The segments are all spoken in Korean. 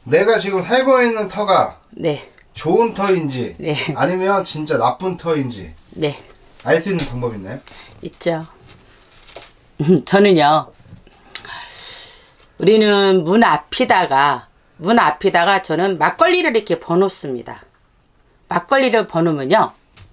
내가 지금 살고 있는 터가 네. 좋은 터인지 네. 아니면 진짜 나쁜 터인지 네. 알 수 있는 방법 있나요? 있죠. 저는요. 우리는 문 앞에다가 저는 막걸리를 이렇게 버놓습니다. 막걸리를 버놓으면요.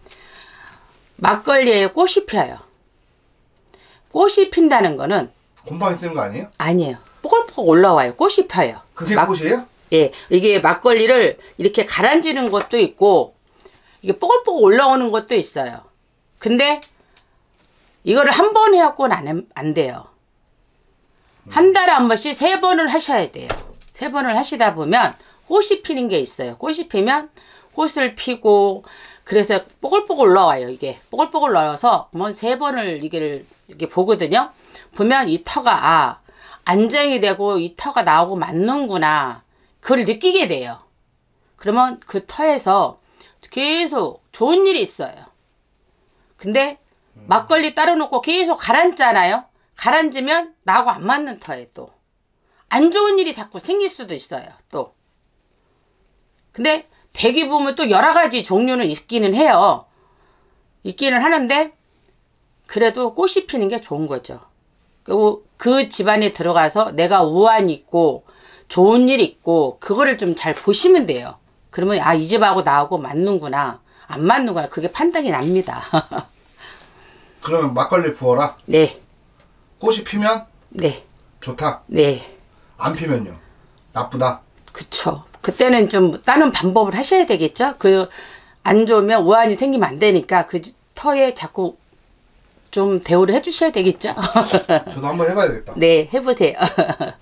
막걸리에 꽃이 펴요. 꽃이 핀다는 거는 곰팡이 쓰는 거 아니에요? 아니에요. 뽀글뽀글 올라와요. 꽃이 펴요. 그게 꽃이에요? 예, 이게 막걸리를 이렇게 가라앉히는 것도 있고 이게 뽀글뽀글 올라오는 것도 있어요. 근데 이거를 한 번 해갖고는 안 돼요. 한 달에 한 번씩 3번을 하셔야 돼요. 3번을 하시다 보면 꽃이 피는 게 있어요. 꽃이 피면 꽃을 피고 그래서 뽀글뽀글 올라와요. 이게 뽀글뽀글 올라와서 뭐 3번을 이렇게 보거든요. 보면 이 터가 안정이 되고 이 터가 나오고 맞는구나. 그걸 느끼게 돼요. 그러면 그 터에서 계속 좋은 일이 있어요. 근데 막걸리 따로 놓고 계속 가라앉잖아요. 가라앉으면 나하고 안 맞는 터에 또 안 좋은 일이 자꾸 생길 수도 있어요. 또 근데 대기 보면 또 여러 가지 종류는 있기는 해요. 있기는 하는데 그래도 꽃이 피는 게 좋은 거죠. 그리고 그 집안에 들어가서 내가 우환이 있고 좋은 일 있고 그거를 좀 잘 보시면 돼요. 그러면 이 집하고 나하고 맞는구나 안 맞는구나 그게 판단이 납니다. 그러면 막걸리 부어라? 네. 꽃이 피면? 네. 좋다? 네. 안 피면요? 나쁘다? 그쵸. 그때는 좀 다른 방법을 하셔야 되겠죠. 안 좋으면 우환이 생기면 안 되니까 그 터에 자꾸 좀 대우를 해주셔야 되겠죠. 저도 한번 해봐야 되겠다. 네, 해보세요.